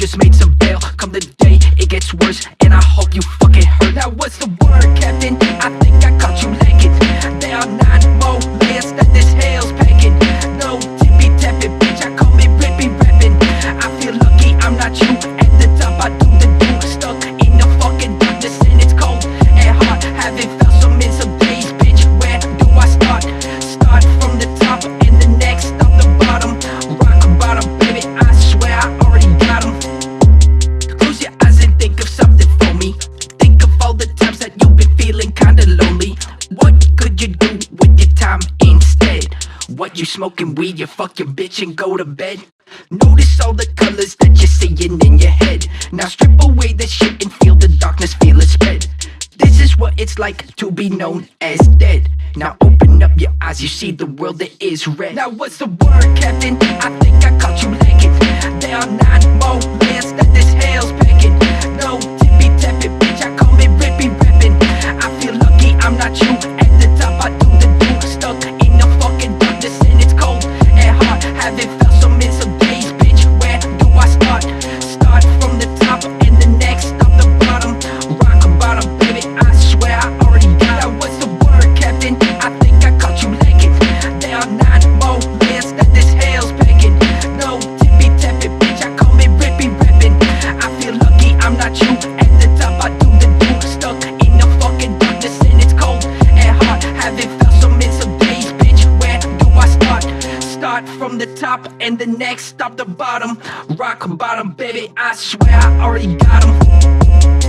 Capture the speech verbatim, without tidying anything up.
just made some bail. Come the day, it gets worse, and I hope you fucking hurt. Now what's the word, Captain? I think I caught you lacking. There are nine more layers that this hell's packing. No tippy tappin, bitch, I call me rippy rappin. I feel lucky I'm not you. At the top I do the do. Stuck in the fucking darkness and it's cold and hard. Haven't felt some in some days, bitch. Where do I start? Start from the top and the next stop the bottom. Rock bottom, baby, I swear I already got 'em. Close your eyes and think of something for me. Think of all the times that you've been feeling kinda lonely. What could you do with your time instead? What, you smoking weed, you fuck your bitch and go to bed? Notice all the colors that you're seeing in your head. Now strip away the shit and feel the darkness, feel it spread. This is what it's like to be known as dead. Now open up your eyes, you see the world that is red. Now what's the word, Captain? I think I caught you lacking. There are nine more layers that this hell's packing. No tippy tappin, bitch, I call me rippy rappin. I feel lucky I'm not you. At the top I do the do. Stuck in the fucking darkness and it's cold and hard. Haven't felt some in some days, bitch. Where do I start? Start from the top and the next stop the bottom. Rock bottom, baby, I swear I already got 'em. Now what's the word, Captain? I think I caught you lacking. There are nine more layers that this hell's packing. No tippy tappin, bitch, I call me rippy rappin. I feel lucky I'm not you. At the top I do the do. Stuck in the fucking darkness and it's cold and hard. Haven't felt some in some days, bitch. Where do I start? Start from the top and the next stop the bottom. Rock bottom, baby, I swear I already got 'em.